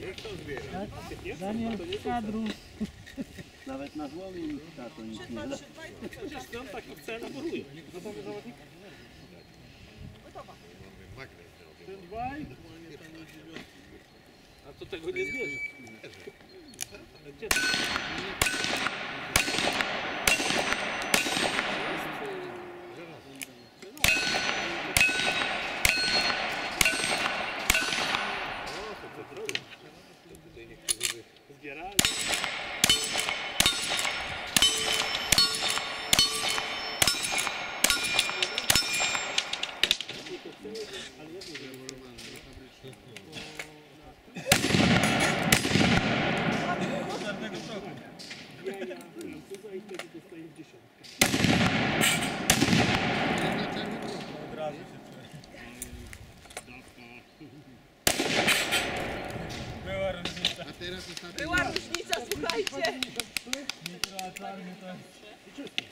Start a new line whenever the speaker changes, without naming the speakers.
Daniel w kadru. Nawet na złomie to nic nie da.
Chociaż on tak chce, laboruje. Gotowy zawodnik? Ten dwaj. A to tego nie zbierze. Gdzie to? Zbierali.
Była różnica, słuchajcie.
Czarny to jest.